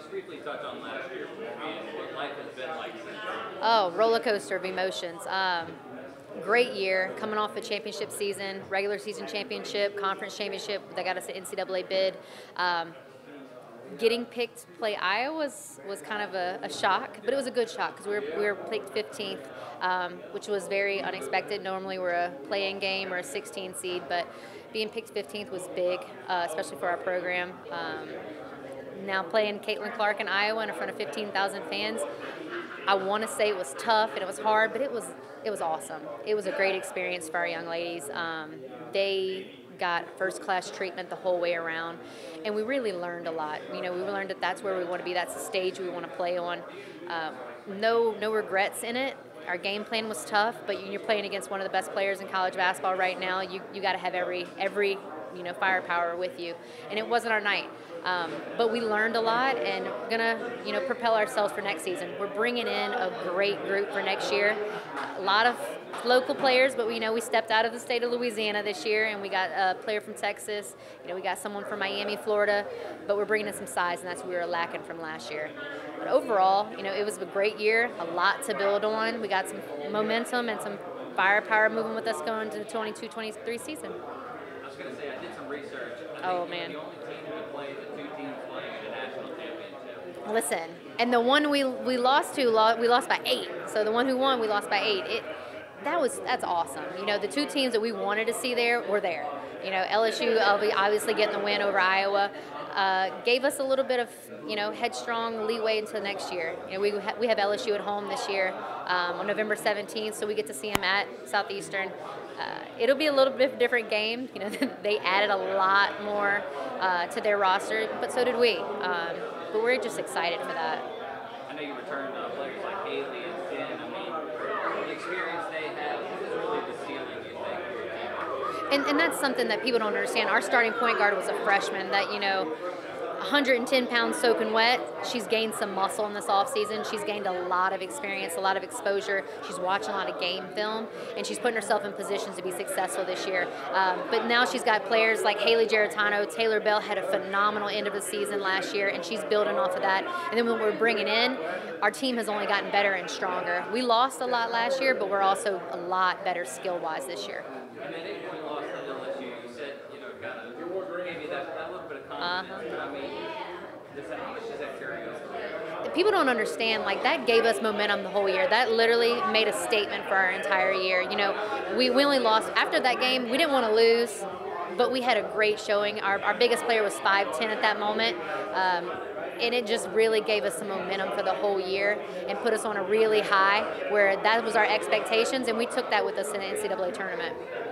briefly touch on last year and what life has been like since then. Oh, roller coaster of emotions. Great year, coming off a championship season, regular season championship, conference championship. They got us an NCAA bid. Getting picked to play Iowa was kind of a shock, but it was a good shock because we were picked 15th, which was very unexpected. Normally we're a play-in game or a 16 seed, but being picked 15th was big, especially for our program. Now playing Caitlin Clark in Iowa in front of 15,000 fans, I want to say it was tough and it was hard, but it was awesome. It was a great experience for our young ladies. They got first-class treatment the whole way around, and we really learned a lot. You know, we learned that that's where we want to be. That's the stage we want to play on. No regrets in it. Our game plan was tough, but you're playing against one of the best players in college basketball right now. You got to have every firepower with you, and it wasn't our night. But we learned a lot, and we're gonna propel ourselves for next season. We're bringing in a great group for next year. A lot of local players, but we stepped out of the state of Louisiana this year, and we got a player from Texas. We got someone from Miami, Florida, but we're bringing in some size, and that's what we were lacking from last year. But overall, it was a great year, a lot to build on. We got some momentum and some firepower moving with us going to the 22-23 season. I was going to say, I did some research. Oh, man. The only team to play the two teams playing in the national championship. Listen, and the one we lost to, we lost by 8. So the one who won, we lost by 8. That's awesome. The two teams that we wanted to see there were there. LSU obviously getting the win over Iowa gave us a little bit of headstrong leeway into next year. We have LSU at home this year on November 17th, so we get to see them at Southeastern. It'll be a little bit different game. They added a lot more to their roster, but so did we. But we're just excited for that. I know you returned players like Haley and Finn. I mean, the experience they have is really the ceiling, you think, for your team. And that's something that people don't understand. Our starting point guard was a freshman that, 110 pounds soaking wet. She's gained some muscle in this offseason. She's gained a lot of experience, a lot of exposure. She's watching a lot of game film, and she's putting herself in positions to be successful this year. But now she's got players like Haley Geritano. Taylor Bell had a phenomenal end of the season last year, and she's building off of that. And then when we're bringing in, our team has only gotten better and stronger. We lost a lot last year, but we're also a lot better skill-wise this year. And then when you lost to LSU, you said, kind of gave you that little bit of confidence. But I mean, how much does that carry over? People don't understand, that gave us momentum the whole year. That literally made a statement for our entire year. We only lost, after that game, we didn't want to lose, but we had a great showing. Our biggest player was 5'10" at that moment. And it just really gave us some momentum for the whole year and put us on a really high where that was our expectations, and we took that with us in the NCAA tournament.